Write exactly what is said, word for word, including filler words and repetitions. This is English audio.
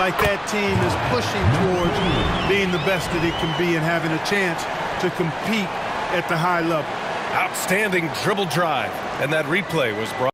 like that team is pushing towards being the best that it can be and having a chance to compete at the high level. Outstanding dribble drive. And that replay was brought